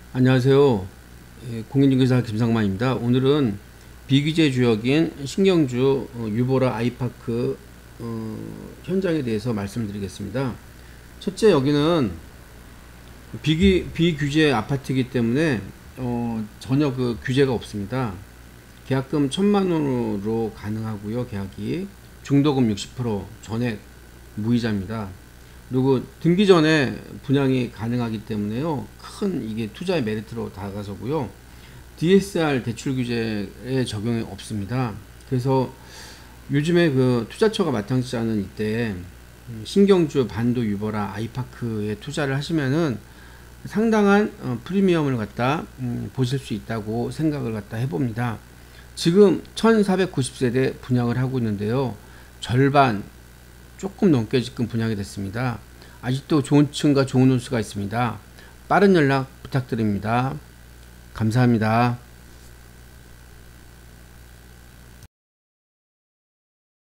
안녕하세요. 공인중개사 김상만입니다. 오늘은 비규제 구역인 신경주 유보라 아이파크 현장에 대해서 말씀드리겠습니다. 첫째, 여기는 비규제 아파트이기 때문에 전혀 그 규제가 없습니다. 계약금 1,000만원으로 가능하고요. 계약이 중도금 60% 전액 무이자입니다. 그리고 등기 전에 분양이 가능하기 때문에요. 큰 이게 투자의 메리트로 다가서고요. DSR 대출 규제에 적용이 없습니다. 그래서 요즘에 그 투자처가 마땅치 않은 이때 신경주 반도 유보라 아이파크에 투자를 하시면은 상당한 프리미엄을 갖다 보실 수 있다고 생각을 갖다 해봅니다. 지금 1490세대 분양을 하고 있는데요. 절반 조금 넘게 지금 분양이 됐습니다. 아직도 좋은 층과 좋은 호수가 있습니다. 빠른 연락 부탁드립니다. 감사합니다.